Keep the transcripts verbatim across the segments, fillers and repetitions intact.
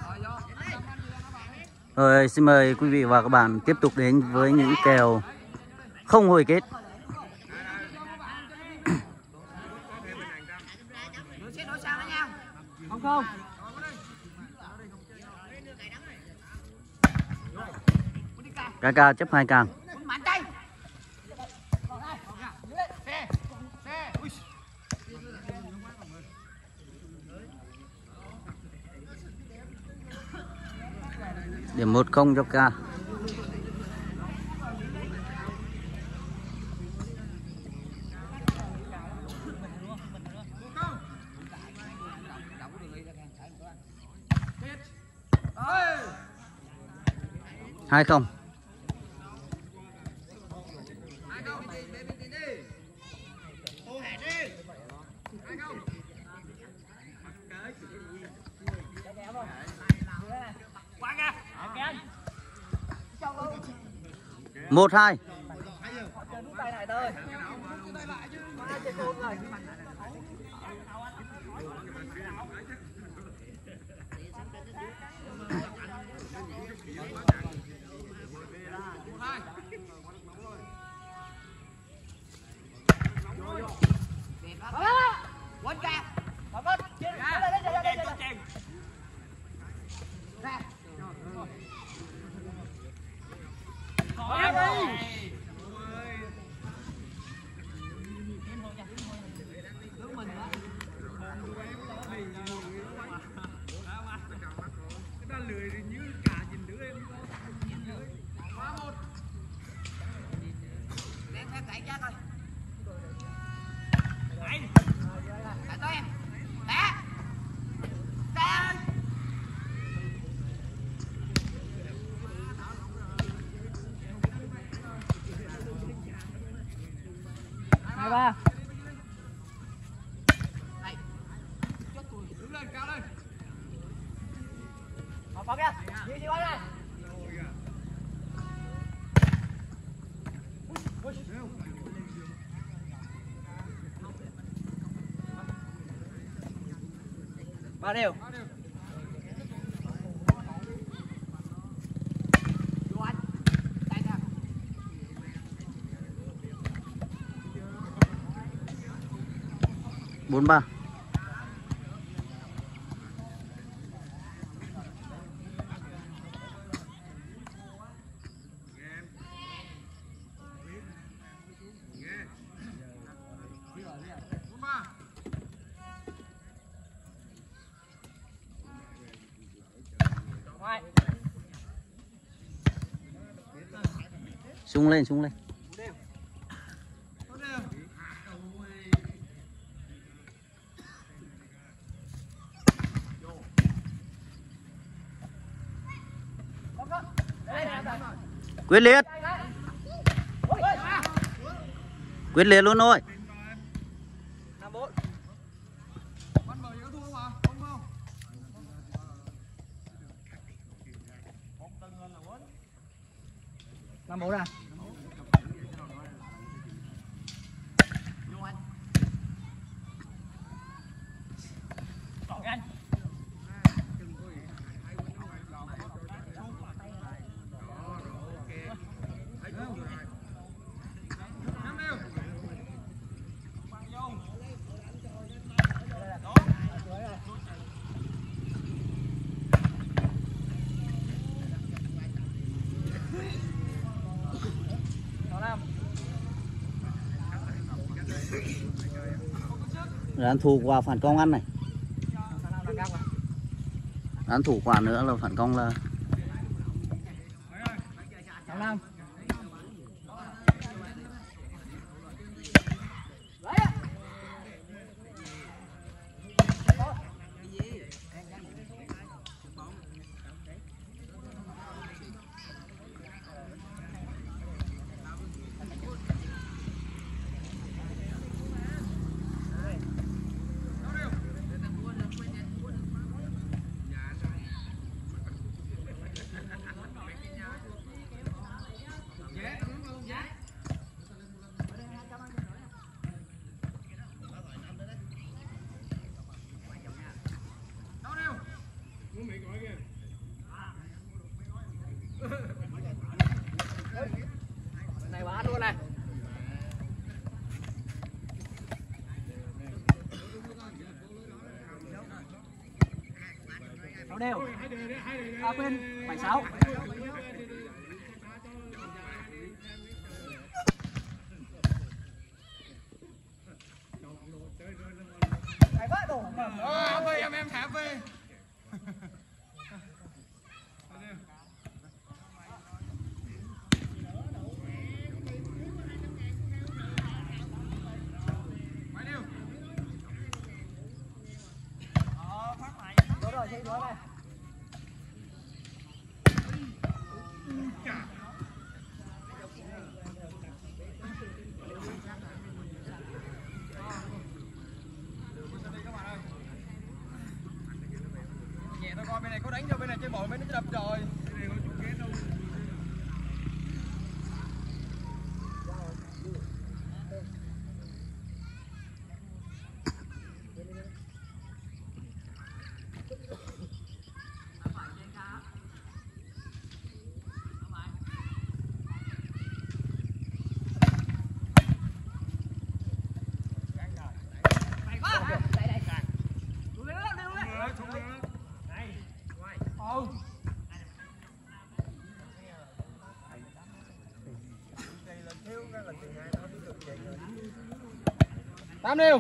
Rồi xin mời quý vị và các bạn tiếp tục đến với những kèo không hồi kết. Không không. Ca ca chấp hai càng. Điểm một không cho ca. Hai không. Một hai. Hai ba. Đứng lên, cao lên. Vào kìa. Đi đi qua đây. Ba đều. Bốn ba. Sung lên, sung lên. Quyết liệt. Quyết liệt luôn thôi. Năm bốn ra. Án thủ quả phản công ăn này. Án thủ quả nữa là phản công là năm. sáu đều. À quên, bảy sáu. Cái vỡ đổ. Ờ, về em em thả về. Đúng rồi, chạy đứa này. Nhẹ thôi coi bên này có đánh cho bên này chơi bộ bên nó đập rồi. Tám đều.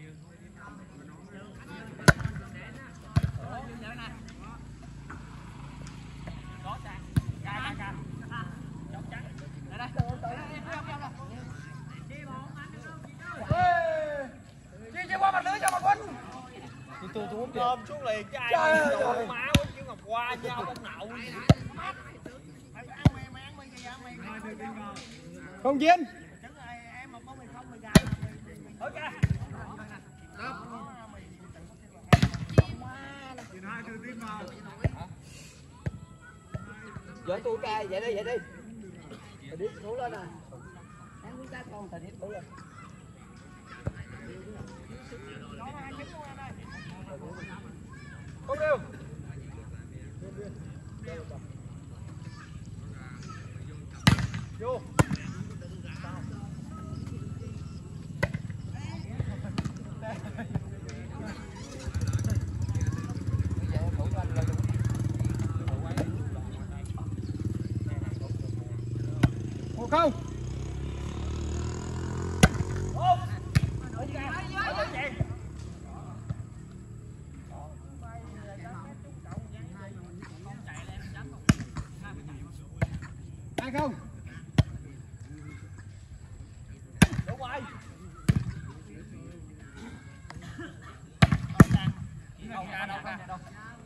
Chi chi qua mặt lưới cho mà quân. Từ từ uống Cơm xuống liền cái ai. Trời Trời ơi. má quýnh chứ ngọc qua nhau ông nậu. Không chiến. Vậy tôi ca vậy đi vậy đi. Thầy đi xuống lên nè. Em muốn cha con thầy đi xuống lên. Không đều. Vô. Một không. Hai không. Đúng rồi. Không ra đâu ra đâu.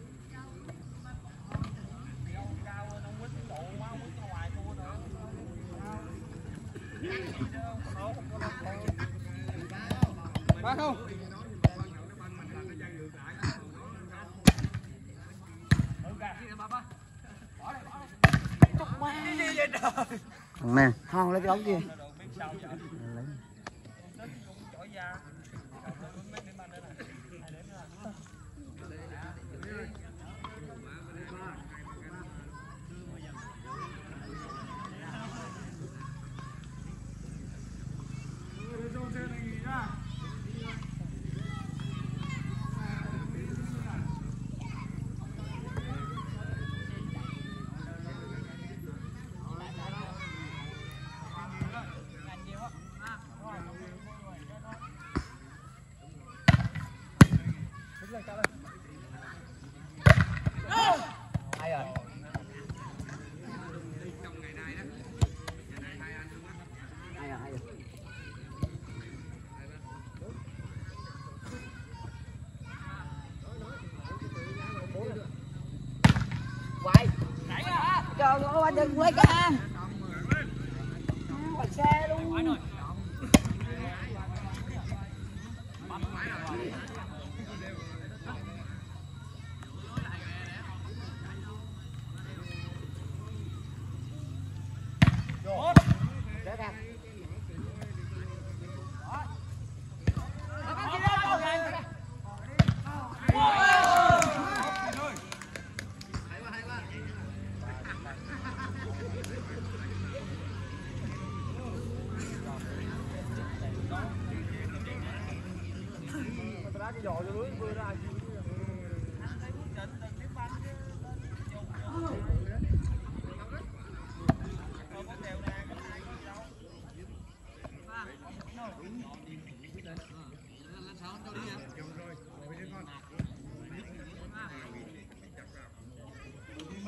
Ba không. Thằng này Hòn lấy cái ống kia. Ai rồi? Ai rồi, ai rồi? Quay. Trời ơi, anh đừng quay ca. Quay xe luôn. Cái giò vô lưới vừa ra.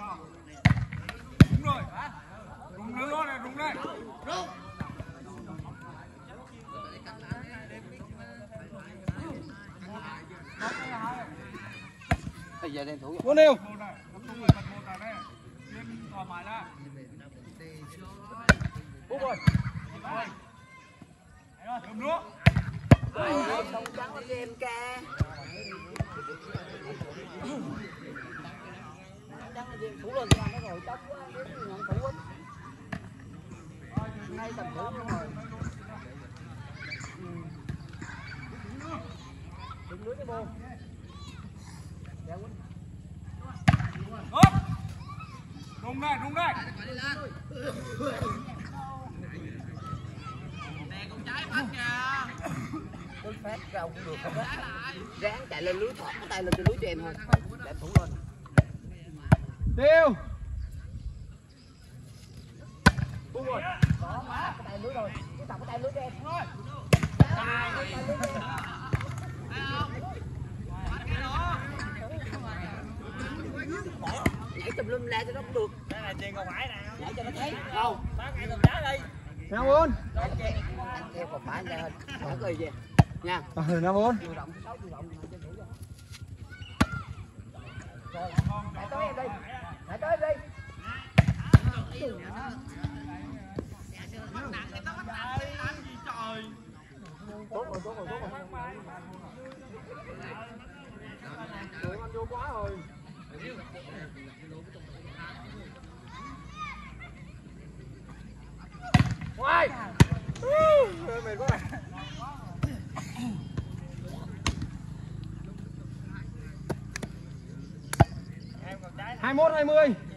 Đúng rồi. Đúng nữa này, đúng đây. Bây giờ đem thủ. Bốn đều. Bốn rồi. Đúng nữa. Không trắng lên em ca. Trắng lên em thủ lên cho anh nó rồi chóc quá, cái nhận thủ quá. Ngay tầm thủ luôn rồi. Đừng lưới cái bô. Đúng đây, đúng đây. Nè con trái phát kìa. Tôi phát ra cũng được không đó. Ráng chạy lên lưới thọt cái tay lên trên lưới cho em thôi. Để em thủ lên. Tiêu. Đúng rồi. Đó má cái tay lưới rồi. Cái thọc cái tay lưới cho em. Thôi. Nhảy tùm lum la cho nó cũng được. Đây là chuyện còn phải nè. Nhảy cho nó thấy. Không. Phát ngay tầm trái đi. Năm bốn. Anh theo còn phải ra hơn. Không có gì vậy. Nha. Ờ, năm bốn. Chủ động, sáu chủ động cho đủ rồi. Rồi, hãy tới em đi. Hãy tới em đi. Tốt rồi, tốt rồi, tốt rồi. Tụi anh vô quá rồi. Quay. Mệt quá. Hai mốt hai mươi.